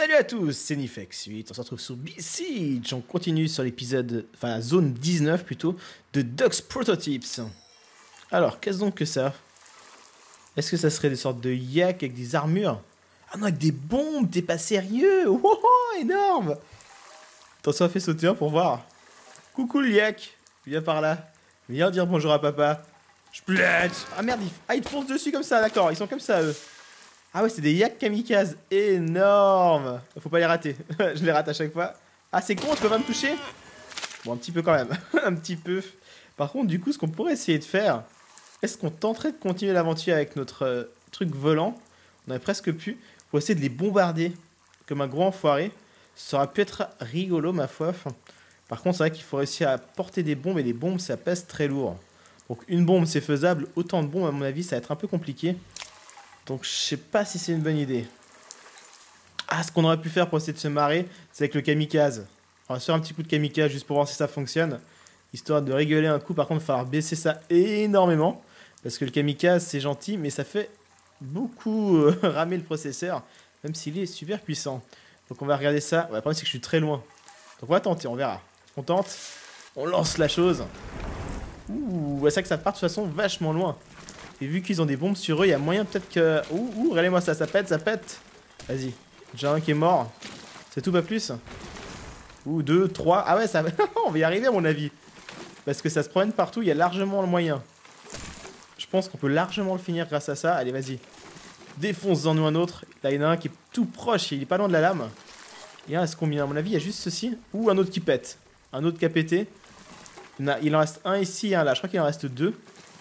Salut à tous, c'est Nifex8, on se retrouve sur Besiege, on continue sur l'épisode, enfin la zone 19 plutôt, de Ducks Prototypes. Alors, qu'est-ce donc que ça? Est-ce que ça serait des sortes de yaks avec des armures? Ah non, avec des bombes, t'es pas sérieux? Oh, oh, énorme! Attention, on fait sauter un pour voir. Coucou le yak, viens par là. Viens dire bonjour à papa. Je plate. Ah merde, ils te foncent dessus comme ça, d'accord, ils sont comme ça eux. Ah ouais, c'est des yaks kamikazes énormes. Faut pas les rater. Je les rate à chaque fois. Ah, c'est con, je peux pas me toucher? Bon, un petit peu quand même. Un petit peu. Par contre, du coup, ce qu'on pourrait essayer de faire, est-ce qu'on tenterait de continuer l'aventure avec notre truc volant? On aurait presque pu. Pour essayer de les bombarder comme un gros enfoiré. Ça aurait pu être rigolo, ma foi. Par contre, c'est vrai qu'il faut réussir à porter des bombes. Et les bombes, ça pèse très lourd. Donc, une bombe, c'est faisable. Autant de bombes, à mon avis, ça va être un peu compliqué. Donc je sais pas si c'est une bonne idée. Ah, ce qu'on aurait pu faire pour essayer de se marrer, c'est avec le kamikaze. On va se faire un petit coup de kamikaze juste pour voir si ça fonctionne. Histoire de rigoler un coup, par contre il va falloir baisser ça énormément. Parce que le kamikaze c'est gentil, mais ça fait beaucoup ramer le processeur. Même s'il est super puissant. Donc on va regarder ça. Ouais, le problème c'est que je suis très loin. Donc on va tenter, on verra. On tente, on lance la chose. Ouh, c'est vrai que ça part de toute façon vachement loin. Et vu qu'ils ont des bombes sur eux, il y a moyen peut-être que... Ouh, regardez-moi ça, ça pète, ça pète. Vas-y, déjà un qui est mort. C'est tout, pas plus. Ouh, 2, 3... Ah ouais, ça... on va y arriver à mon avis. Parce que ça se promène partout, il y a largement le moyen. Je pense qu'on peut largement le finir grâce à ça. Allez, vas-y. Défonce-en nous un autre. Là, il y en a un qui est tout proche, il est pas loin de la lame. Il en reste combien? À mon avis, il y a juste ceci. Ouh, un autre qui pète. Un autre qui a pété. Il en reste un ici, un là. Je crois qu'il en reste deux.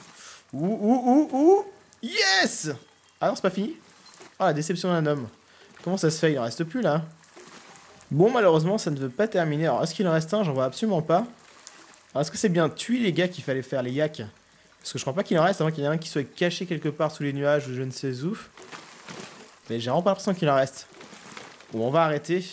Ouh, yes! Ah non, c'est pas fini. Ah, la déception d'un homme. Comment ça se fait? Il en reste plus, là. Bon, malheureusement, ça ne veut pas terminer. Alors, est-ce qu'il en reste un? J'en vois absolument pas. Alors, est-ce que c'est bien tuer les gars qu'il fallait faire, les yaks? Parce que je crois pas qu'il en reste, avant qu'il y en ait un qui soit caché quelque part sous les nuages ou je ne sais où. Mais j'ai vraiment pas l'impression qu'il en reste. Bon, on va arrêter.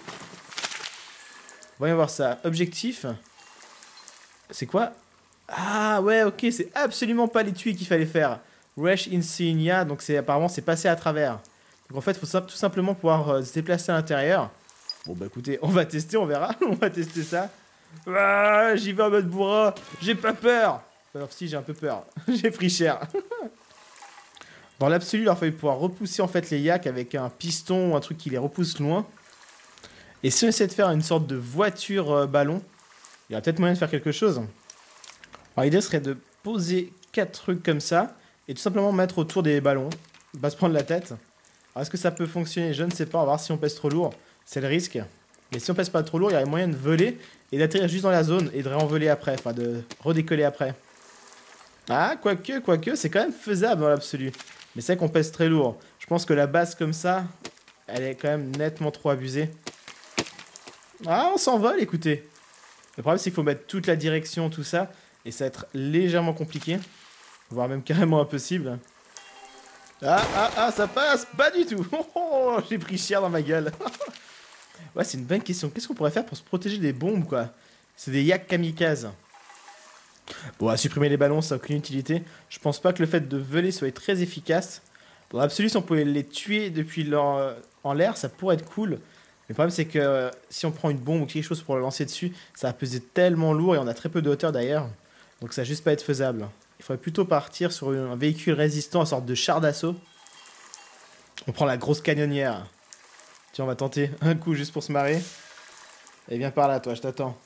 Voyons voir ça. Objectif. C'est quoi? Ah ouais, ok, c'est absolument pas les tuer qu'il fallait faire. Rush Insignia, donc apparemment c'est passé à travers. Donc en fait, il faut tout simplement pouvoir se déplacer à l'intérieur. Bon bah écoutez, on va tester, on verra. On va tester ça. Ah, j'y vais en mode bourrin. J'ai pas peur. Alors si, j'ai un peu peur. J'ai pris cher. Dans l'absolu, il aurait fallu pouvoir repousser en fait les yaks avec un piston ou un truc qui les repousse loin. Et si on essaie de faire une sorte de voiture ballon, il y a peut-être moyen de faire quelque chose. Alors l'idée serait de poser 4 trucs comme ça et tout simplement mettre autour des ballons, pas se prendre la tête. Alors est-ce que ça peut fonctionner? Je ne sais pas, on va voir si on pèse trop lourd, c'est le risque. Mais si on pèse pas trop lourd, il y a moyen de voler et d'atterrir juste dans la zone et de réenvoler après, enfin de redécoller après. Ah, quoique, c'est quand même faisable dans l'absolu. Mais c'est vrai qu'on pèse très lourd. Je pense que la base comme ça, elle est quand même nettement trop abusée. Ah, on s'envole, écoutez. Le problème c'est qu'il faut mettre toute la direction, tout ça. Et ça va être légèrement compliqué. Voire même carrément impossible. Ah, ça passe pas du tout. Oh, j'ai pris cher dans ma gueule. Ouais, c'est une bonne question. Qu'est-ce qu'on pourrait faire pour se protéger des bombes, quoi? C'est des yaks kamikazes. Bon, à supprimer les ballons, ça n'a aucune utilité. Je pense pas que le fait de voler soit très efficace. Dans l'absolu, si on pouvait les tuer depuis en l'air, ça pourrait être cool. Mais le problème, c'est que si on prend une bombe ou quelque chose pour le lancer dessus, ça va peser tellement lourd et on a très peu de hauteur d'ailleurs. Donc ça va juste pas être faisable. Il faudrait plutôt partir sur un véhicule résistant, une sorte de char d'assaut. On prend la grosse canonnière. Tiens, on va tenter un coup juste pour se marrer. Et viens par là, toi, je t'attends.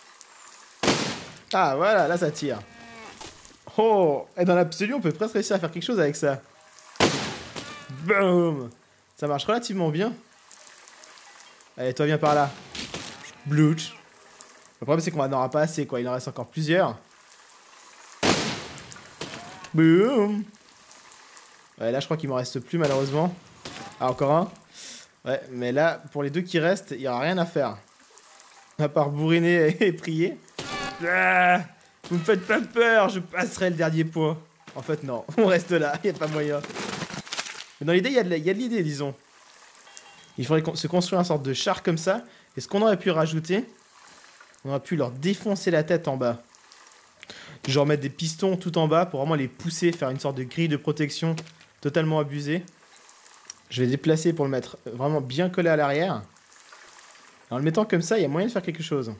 Ah, voilà, là ça tire. Oh, et dans l'absolu, on peut presque réussir à faire quelque chose avec ça. Boum. Ça marche relativement bien. Allez, toi, viens par là. Blouch. Le problème, c'est qu'on n'en aura pas assez, quoi. Il en reste encore plusieurs. Boum. Ouais, là, je crois qu'il m'en reste plus, malheureusement. Ah, encore un. Ouais, mais là, pour les deux qui restent, il n'y aura rien à faire. À part bourriner et prier. Ah, vous me faites pas peur, je passerai le dernier point. En fait, non, on reste là, il n'y a pas moyen. Mais dans l'idée, il y a de l'idée, disons. Il faudrait se construire une sorte de char comme ça. Et ce qu'on aurait pu rajouter, on aurait pu leur défoncer la tête en bas. Genre mettre des pistons tout en bas pour vraiment les pousser, faire une sorte de grille de protection totalement abusée. Je vais déplacer pour le mettre vraiment bien collé à l'arrière. En le mettant comme ça, il y a moyen de faire quelque chose.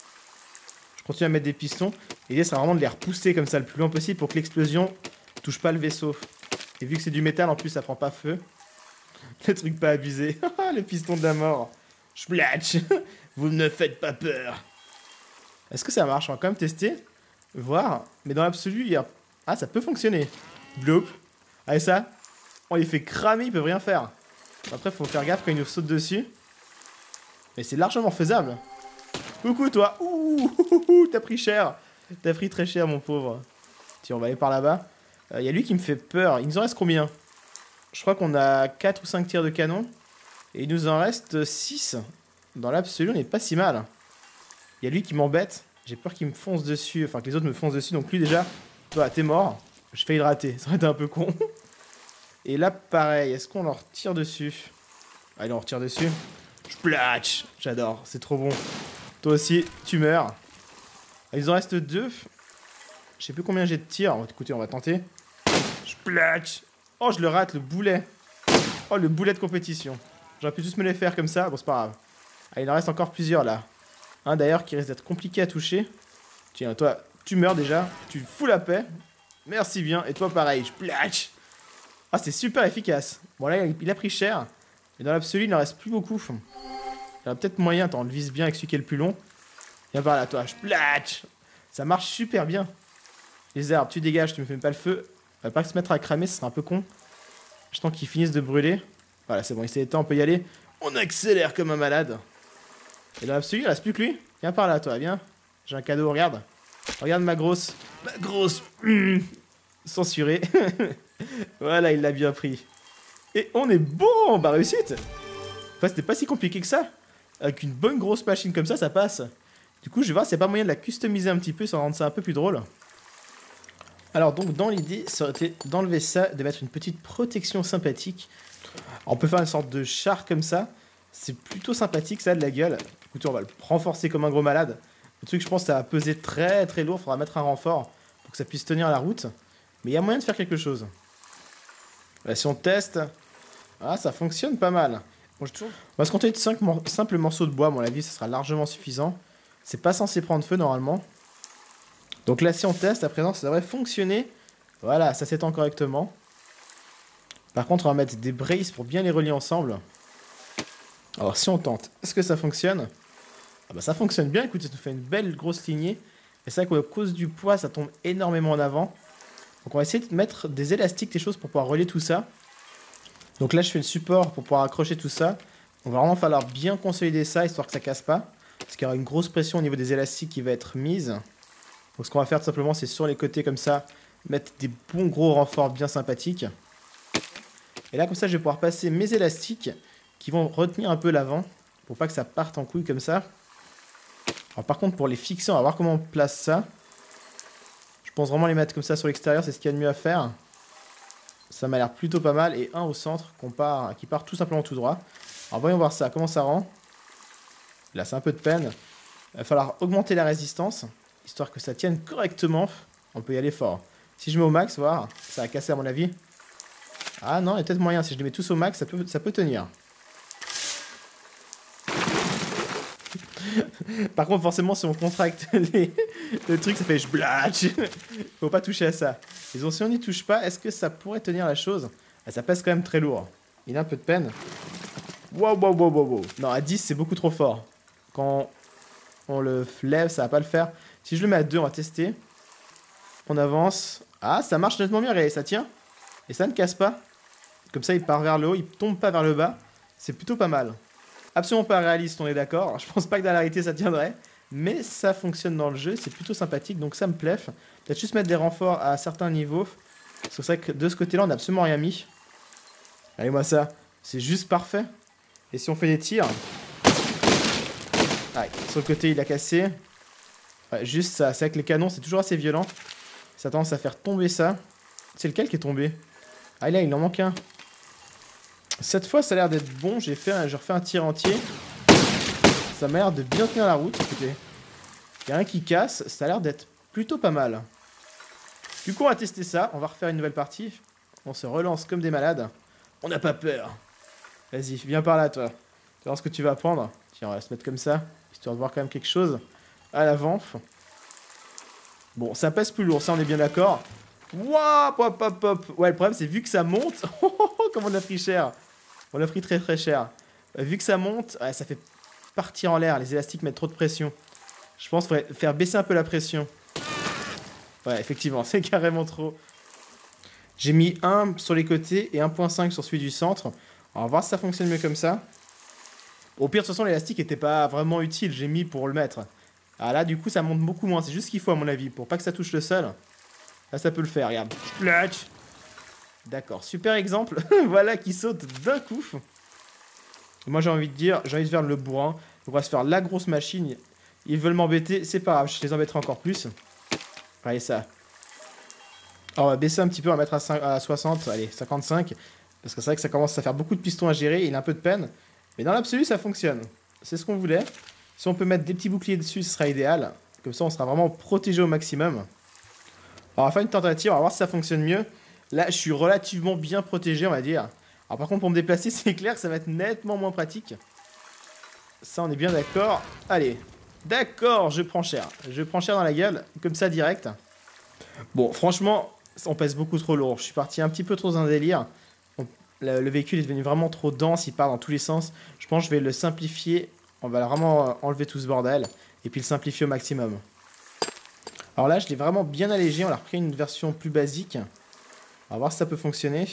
Je continue à mettre des pistons. L'idée sera vraiment de les repousser comme ça le plus loin possible pour que l'explosion touche pas le vaisseau. Et vu que c'est du métal, en plus, ça prend pas feu. Le truc pas abusé. Le piston de la mort. Splatch. Vous ne me faites pas peur. Est-ce que ça marche? On va quand même tester. Voir. Mais dans l'absolu, il y a... Ah, ça peut fonctionner. Bloop. Allez, ça. On les fait cramer, ils peuvent rien faire. Après, faut faire gaffe quand ils nous sautent dessus. Mais c'est largement faisable. Coucou, toi. Ouh, t'as pris cher. T'as pris très cher, mon pauvre. Tiens, on va aller par là-bas. Y a lui qui me fait peur. Il nous en reste combien? Je crois qu'on a 4 ou 5 tirs de canon. Et il nous en reste 6. Dans l'absolu, on n'est pas si mal. Il y a lui qui m'embête. J'ai peur qu'il me fonce dessus. Enfin, que les autres me foncent dessus. Donc lui, déjà, toi, t'es mort. Je failli le rater. Ça aurait été un peu con. Et là, pareil. Est-ce qu'on leur tire dessus? Allez, on leur tire dessus. Splatch. J'adore. C'est trop bon. Toi aussi, tu meurs. Il en reste 2. Je sais plus combien j'ai de tirs. Écoutez, on va tenter. Splatch. Oh, je le rate, le boulet. Oh, le boulet de compétition. J'aurais pu tous me les faire comme ça. Bon, c'est pas grave. Ah, il en reste encore plusieurs, là. Un, d'ailleurs, qui risque d'être compliqué à toucher. Tiens, toi, tu meurs déjà. Tu fous la paix. Merci bien. Et toi, pareil. Splatch. Ah, c'est super efficace. Bon, là, il a pris cher. Et dans l'absolu, il n'en reste plus beaucoup. Il y a peut-être moyen. Attends, on le vise bien avec celui qui est le plus long. Viens par là, toi. Splatch. Ça marche super bien. Les arbres, tu dégages, tu me fais pas le feu. Il va pas se mettre à cramer, ce serait un peu con. J'attends qu'ils finissent de brûler. Voilà, c'est bon, il s'est éteint, on peut y aller. On accélère comme un malade. Et dans l'absolu, il reste plus que lui. Viens par là, toi, viens. J'ai un cadeau, regarde. Regarde ma grosse. Ma grosse. Censurée. Voilà, il l'a bien pris. Et on est bon, bah réussite. Enfin, c'était pas si compliqué que ça. Avec une bonne grosse machine comme ça passe. Du coup, je vais voir s'il n'y a pas moyen de la customiser un petit peu, sans rendre ça un peu plus drôle. Alors donc dans l'idée, ça aurait été d'enlever ça, de mettre une petite protection sympathique. Alors, on peut faire une sorte de char comme ça. C'est plutôt sympathique, ça a de la gueule. Écoutez, on va le renforcer comme un gros malade. Le truc, je pense, ça va peser très très lourd. Il faudra mettre un renfort pour que ça puisse tenir la route. Mais il y a moyen de faire quelque chose. Là, si on teste... Ah, ça fonctionne pas mal. Bon, on va se contenter de 5 simples morceaux de bois. À mon avis, ça sera largement suffisant. C'est pas censé prendre feu normalement. Donc là, si on teste, à présent, ça devrait fonctionner. Voilà, ça s'étend correctement. Par contre, on va mettre des braces pour bien les relier ensemble. Alors, si on tente, est-ce que ça fonctionne? Ah bah ça fonctionne bien, écoute, ça nous fait une belle grosse lignée. Et c'est vrai qu'à cause du poids, ça tombe énormément en avant. Donc on va essayer de mettre des élastiques, des choses pour pouvoir relier tout ça. Donc là, je fais le support pour pouvoir accrocher tout ça. On va vraiment falloir bien consolider ça, histoire que ça casse pas. Parce qu'il y aura une grosse pression au niveau des élastiques qui va être mise. Donc ce qu'on va faire tout simplement, c'est sur les côtés comme ça, mettre des bons gros renforts bien sympathiques. Et là comme ça, je vais pouvoir passer mes élastiques qui vont retenir un peu l'avant pour pas que ça parte en couille comme ça. Alors par contre, pour les fixer, on va voir comment on place ça. Je pense vraiment les mettre comme ça sur l'extérieur, c'est ce qu'il y a de mieux à faire. Ça m'a l'air plutôt pas mal. Et un au centre qui part tout simplement tout droit. Alors voyons voir ça, comment ça rend. Là c'est un peu de peine. Il va falloir augmenter la résistance, histoire que ça tienne correctement. On peut y aller fort. Si je mets au max, voir, ça va casser à mon avis. Ah non, il y a peut-être moyen. Si je les mets tous au max, ça peut tenir. Par contre, forcément, si on contracte le truc, ça fait jblatch. Faut pas toucher à ça. Et donc, si on n'y touche pas, est-ce que ça pourrait tenir la chose? Ah, ça pèse quand même très lourd. Il a un peu de peine. Wow. Non, à 10, c'est beaucoup trop fort. Quand on le lève, ça va pas le faire. Si je le mets à 2, on va tester. On avance. Ah, ça marche nettement mieux, regardez, ça tient. Et ça ne casse pas. Comme ça, il part vers le haut, il tombe pas vers le bas. C'est plutôt pas mal. Absolument pas réaliste, on est d'accord. Je pense pas que dans la réalité, ça tiendrait. Mais ça fonctionne dans le jeu, c'est plutôt sympathique, donc ça me plaît. Peut-être juste mettre des renforts à certains niveaux. C'est vrai que de ce côté-là, on n'a absolument rien mis. Regardez-moi ça. C'est juste parfait. Et si on fait des tirs... Ah, sur le côté, il a cassé. Ouais, juste ça. C'est avec les canons, c'est toujours assez violent. Ça a tendance à faire tomber ça. C'est lequel qui est tombé? Ah là, il en manque un. Cette fois, ça a l'air d'être bon. J'ai refait un tir entier. Ça m'a l'air de bien tenir la route. Écoutez, il n'y a rien qui casse. Ça a l'air d'être plutôt pas mal. Du coup, on va tester ça. On va refaire une nouvelle partie. On se relance comme des malades. On n'a pas peur. Vas-y, viens par là, toi. Tu vas voir ce que tu vas prendre. Tiens, on va se mettre comme ça, histoire de voir quand même quelque chose à l'avant. Bon, ça pèse plus lourd, ça, on est bien d'accord. Waouh, pop, pop, pop. Ouais, le problème, c'est vu que ça monte... Comme on a pris cher. On a pris très, très cher. Vu que ça monte, ouais, ça fait partir en l'air. Les élastiques mettent trop de pression. Je pense qu'il faudrait faire baisser un peu la pression. Ouais, effectivement, c'est carrément trop. J'ai mis 1 sur les côtés et 1.5 sur celui du centre. On va voir si ça fonctionne mieux comme ça. Au pire, de toute façon, l'élastique n'était pas vraiment utile. J'ai mis pour le mettre. Ah là, du coup, ça monte beaucoup moins. C'est juste ce qu'il faut, à mon avis. Pour pas que ça touche le sol. Là, ça peut le faire, regarde. D'accord, super exemple. Voilà qui saute d'un coup. Moi, j'ai envie de faire le bourrin. On va se faire la grosse machine. Ils veulent m'embêter. C'est pas grave, je les embêterai encore plus. Allez, ça. Alors, on va baisser un petit peu, on va mettre à 60, allez, 55. Parce que c'est vrai que ça commence à faire beaucoup de pistons à gérer, il a un peu de peine. Mais dans l'absolu, ça fonctionne. C'est ce qu'on voulait. Si on peut mettre des petits boucliers dessus, ce sera idéal. Comme ça, on sera vraiment protégé au maximum. Alors, on va faire une tentative, on va voir si ça fonctionne mieux. Là, je suis relativement bien protégé, on va dire. Alors, par contre, pour me déplacer, c'est clair que ça va être nettement moins pratique. Ça, on est bien d'accord. Allez, d'accord, je prends cher. Je prends cher dans la gueule, comme ça, direct. Bon, franchement, on pèse beaucoup trop lourd. Je suis parti un petit peu trop dans un délire. Le véhicule est devenu vraiment trop dense, il part dans tous les sens. Je pense que je vais le simplifier. On va vraiment enlever tout ce bordel. Et puis le simplifier au maximum. Alors là, je l'ai vraiment bien allégé. On a repris une version plus basique. On va voir si ça peut fonctionner.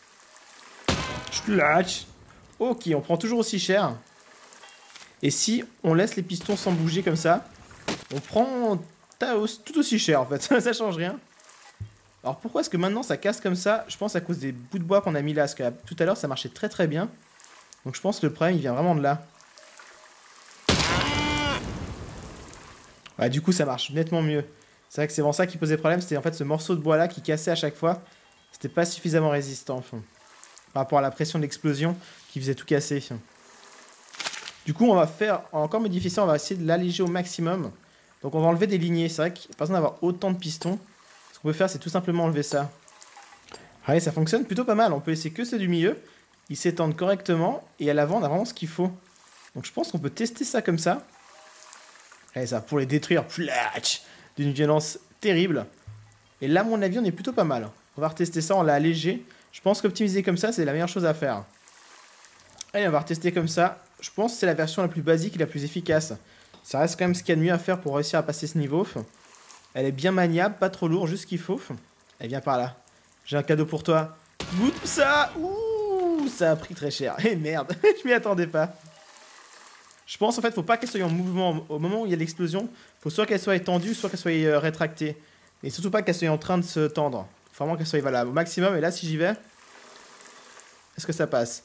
Ok, on prend toujours aussi cher. Et si on laisse les pistons sans bouger comme ça, on prend tout aussi cher en fait. Ça change rien. Alors pourquoi est-ce que maintenant ça casse comme ça? Je pense à cause des bouts de bois qu'on a mis là. Parce que tout à l'heure ça marchait très très bien. Donc je pense que le problème il vient vraiment de là. Ouais, du coup ça marche nettement mieux. C'est vrai que c'est vraiment ça qui posait problème. C'était en fait ce morceau de bois là qui cassait à chaque fois. C'était pas suffisamment résistant. Par rapport à la pression de l'explosion qui faisait tout casser. Du coup on va encore modifier ça. On va essayer de l'alléger au maximum. Donc on va enlever des lignées. C'est vrai que pas besoin d'avoir autant de pistons. Ce qu'on peut faire, c'est tout simplement enlever ça. Allez, ça fonctionne plutôt pas mal. On peut essayer que ceux du milieu. Ils s'étendent correctement. Et à l'avant, on a vraiment ce qu'il faut. Donc je pense qu'on peut tester ça comme ça. Allez, ça, pour les détruire. D'une violence terrible. Et là, à mon avis, on est plutôt pas mal. On va retester ça, on l'a allégé. Je pense qu'optimiser comme ça, c'est la meilleure chose à faire. Allez, on va retester comme ça. Je pense que c'est la version la plus basique et la plus efficace. Ça reste quand même ce qu'il y a de mieux à faire pour réussir à passer ce niveau. Elle est bien maniable, pas trop lourd, juste ce qu'il faut. Elle vient par là. J'ai un cadeau pour toi. Goûte ça. Ouh, ça a pris très cher. Eh merde, je m'y attendais pas. Je pense en fait, faut pas qu'elle soit en mouvement. Au moment où il y a l'explosion, faut soit qu'elle soit étendue, soit qu'elle soit rétractée. Et surtout pas qu'elle soit en train de se tendre. Faut vraiment qu'elle soit valable au maximum. Et là, si j'y vais, est-ce que ça passe?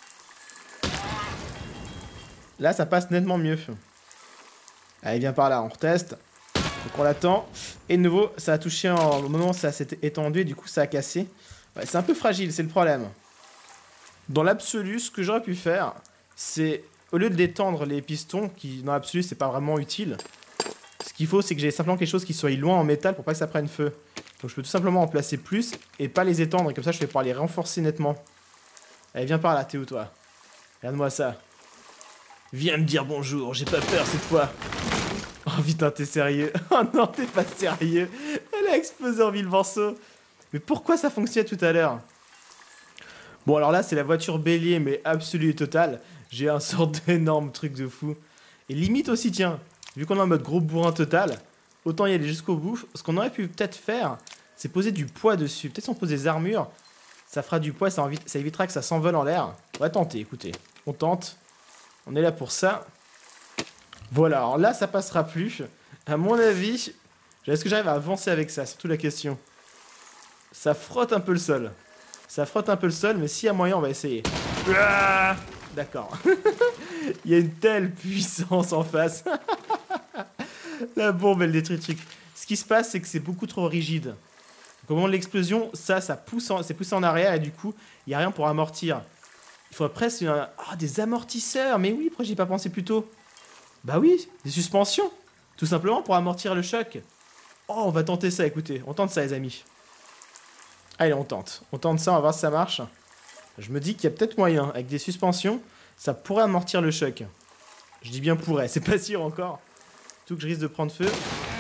Là, ça passe nettement mieux. Allez, viens par là, on reteste. Donc on l'attend. Et de nouveau, ça a touché au moment où ça s'est étendu et du coup ça a cassé. Ouais, c'est un peu fragile, c'est le problème. Dans l'absolu, ce que j'aurais pu faire, c'est au lieu de détendre les pistons, qui dans l'absolu c'est pas vraiment utile, ce qu'il faut c'est que j'ai simplement quelque chose qui soit loin en métal pour pas que ça prenne feu. Donc je peux tout simplement en placer plus et pas les étendre et comme ça je vais pouvoir les renforcer nettement. Allez, viens par là, t'es où toi? Regarde-moi ça. Viens me dire bonjour, j'ai pas peur cette fois. Oh putain, t'es sérieux? Oh non, t'es pas sérieux. Elle a explosé en mille morceaux. Mais pourquoi ça fonctionnait tout à l'heure? Bon, alors là, c'est la voiture bélier, mais absolue et totale. J'ai un sort d'énorme truc de fou. Et limite aussi, tiens, vu qu'on est en mode gros bourrin total, autant y aller jusqu'au bout. Ce qu'on aurait pu peut-être faire, c'est poser du poids dessus. Peut-être si on pose des armures, ça fera du poids, ça évitera que ça s'envole en l'air. On va tenter, écoutez. On tente. On est là pour ça. Voilà, alors là, ça passera plus. À mon avis, est-ce que j'arrive à avancer avec ça? Surtout la question. Ça frotte un peu le sol. Ça frotte un peu le sol, mais s'il y a moyen, on va essayer. Ah, d'accord. Il y a une telle puissance en face. La bombe, elle détruit le truc. Ce qui se passe, c'est que c'est beaucoup trop rigide. Donc, au moment de l'explosion, ça pousse c'est poussé en arrière et du coup, il n'y a rien pour amortir. Il faudrait presque des amortisseurs. Mais oui, pourquoi j'y ai pas pensé plus tôt? Bah oui, des suspensions. Tout simplement pour amortir le choc. Oh, on va tenter ça, écoutez. On tente ça, les amis. Allez, on tente. On tente ça, on va voir si ça marche. Je me dis qu'il y a peut-être moyen. Avec des suspensions, ça pourrait amortir le choc. Je dis bien pourrait, c'est pas sûr encore. Tout que je risque de prendre feu.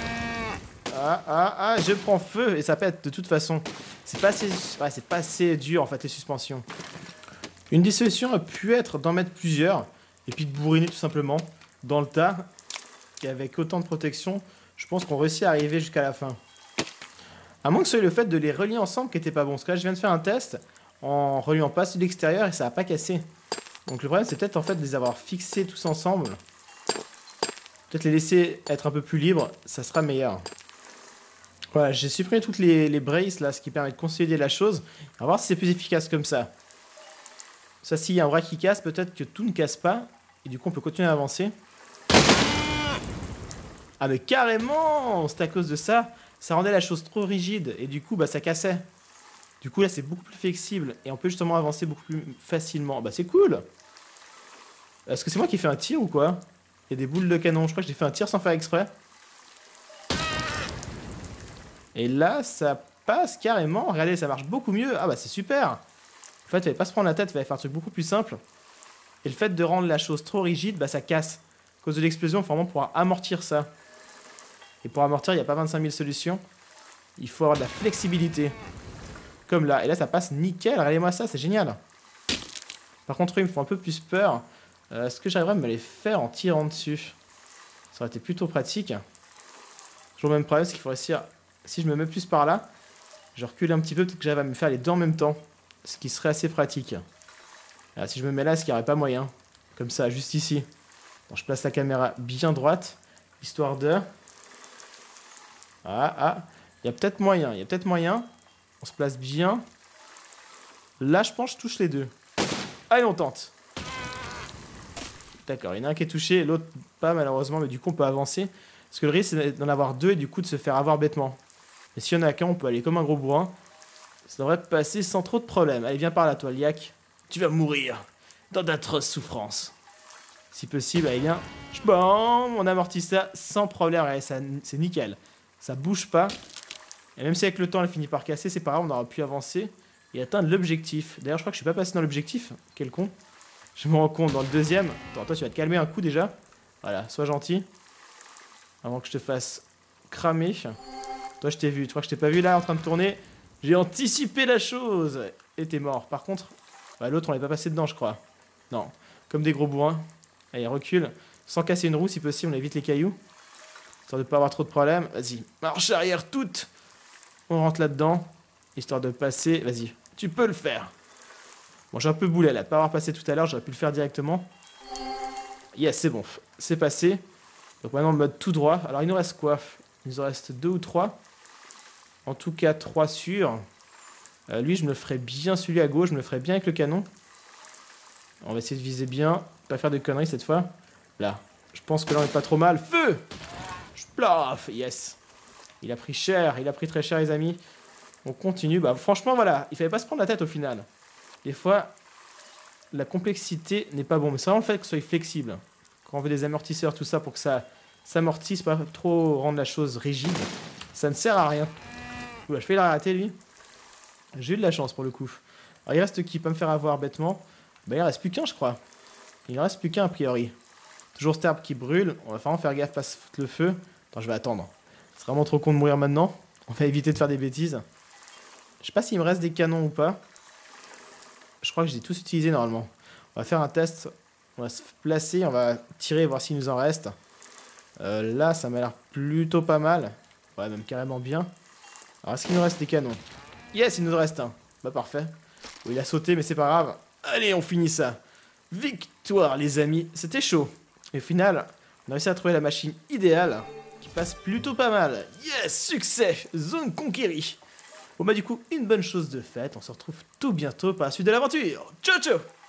Je prends feu et ça pète de toute façon. C'est pas assez, ouais, c'est pas assez dur en fait les suspensions. Une des solutions a pu être d'en mettre plusieurs et puis de bourriner tout simplement dans le tas. Et avec autant de protection, je pense qu'on réussit à arriver jusqu'à la fin. À moins que ce soit le fait de les relier ensemble qui était pas bon. Parce que là je viens de faire un test en reliant pas sur l'extérieur et ça a pas cassé. Donc le problème c'est peut-être en fait de les avoir fixés tous ensemble. Peut-être les laisser être un peu plus libres, ça sera meilleur. Voilà, j'ai supprimé toutes les braces là, ce qui permet de consolider la chose. On va voir si c'est plus efficace comme ça. Ça, s'il y a un bras qui casse, peut-être que tout ne casse pas. Et du coup, on peut continuer à avancer. Ah mais carrément! C'est à cause de ça. Ça rendait la chose trop rigide. Et du coup, bah ça cassait. Du coup, là, c'est beaucoup plus flexible. Et on peut justement avancer beaucoup plus facilement. Bah c'est cool! Est-ce que c'est moi qui ai fait un tir ou quoi? Il y a des boules de canon. Je crois que j'ai fait un tir sans faire exprès. Et là, ça passe carrément. Regardez, ça marche beaucoup mieux. Ah bah c'est super. En fait, il fallait pas se prendre la tête, il fallait faire un truc beaucoup plus simple. Et le fait de rendre la chose trop rigide, bah ça casse. À cause de l'explosion, il faut vraiment pouvoir amortir ça. Et pour amortir, il n'y a pas 25 000 solutions. Il faut avoir de la flexibilité. Comme là. Et là, ça passe nickel. Regardez-moi ça, c'est génial. Par contre, eux, ils me font un peu plus peur. Est-ce que j'arriverais à me les faire en tirant dessus? Ça aurait été plutôt pratique. Toujours le même problème, c'est qu'il faut réussir... Si je me mets plus par là, je recule un petit peu, peut-être que j'arrive à me faire les deux en même temps. Ce qui serait assez pratique. Alors, si je me mets là, est-ce qu'il n'y aurait pas moyen? Comme ça, juste ici. Bon, je place la caméra bien droite, histoire de... il y a peut-être moyen, On se place bien. Là, je pense que je touche les deux. Allez, on tente. D'accord, il y en a un qui est touché, l'autre pas malheureusement, mais du coup, on peut avancer. Parce que le risque, c'est d'en avoir deux et du coup, de se faire avoir bêtement. Et s'il y en a qu'un, on peut aller comme un gros bourrin. Ça devrait passer sans trop de problèmes. Allez, viens par là, toi, Liac. Tu vas mourir dans d'atroces souffrances. Si possible, allez, viens. Bam, on amortit ça sans problème. Allez, c'est nickel. Ça bouge pas. Et même si avec le temps, elle finit par casser, c'est pas grave, on aura pu avancer et atteindre l'objectif. D'ailleurs, je crois que je suis pas passé dans l'objectif. Quel con. Je me rends compte dans le deuxième. Attends, toi, tu vas te calmer un coup déjà. Voilà, sois gentil. Avant que je te fasse cramer. Toi, je t'ai vu. Tu crois que je t'ai pas vu là en train de tourner? J'ai anticipé la chose. Et t'es mort. Par contre, bah, l'autre, on l'avait pas passé dedans, je crois. Non. Comme des gros bourrins. Allez, recule. Sans casser une roue, si possible. On évite les cailloux. Histoire de pas avoir trop de problèmes. Vas-y. Marche arrière toute. On rentre là-dedans. Histoire de passer. Vas-y. Tu peux le faire. Bon, j'ai un peu boulé là. De pas avoir passé tout à l'heure. J'aurais pu le faire directement. Yes, c'est bon. C'est passé. Donc maintenant, mode tout droit. Alors, il nous reste quoi? Il nous en reste 2 ou 3. En tout cas, 3 sûrs. Lui, je me ferai bien celui à gauche. Je me le ferai bien avec le canon. On va essayer de viser bien. Pas faire de conneries cette fois. Là. Je pense que là, on est pas trop mal. Feu! Plaf! Yes. Il a pris cher. Il a pris très cher, les amis. On continue. Bah, franchement, voilà. Il fallait pas se prendre la tête au final. Des fois, la complexité n'est pas bon. Mais c'est vraiment le fait que ce soit flexible. Quand on veut des amortisseurs, tout ça, pour que ça s'amortisse, pas trop rendre la chose rigide, ça ne sert à rien. Oula, je fais la rater, lui. J'ai eu de la chance, pour le coup. Alors, il reste qui peut me faire avoir bêtement? Bah, il reste plus qu'un, je crois. Il en reste plus qu'un, a priori. Toujours cet arbre qui brûle. On va vraiment faire gaffe, pas se foutre le feu. Attends, je vais attendre. C'est vraiment trop con de mourir maintenant. On va éviter de faire des bêtises. Je sais pas s'il me reste des canons ou pas. Je crois que je les ai tous utilisés, normalement. On va faire un test. On va se placer, on va tirer, voir s'il nous en reste. Là, ça m'a l'air plutôt pas mal. Ouais, même carrément bien. Alors, est-ce qu'il nous reste des canons? Yes, il nous en reste un. Bah, parfait. Oh, il a sauté, mais c'est pas grave. Allez, on finit ça. Victoire, les amis. C'était chaud. Et au final, on a réussi à trouver la machine idéale, qui passe plutôt pas mal. Yes, succès. Zone conquérie. Bon, bah, du coup, une bonne chose de faite. On se retrouve tout bientôt par la suite de l'aventure. Ciao, ciao!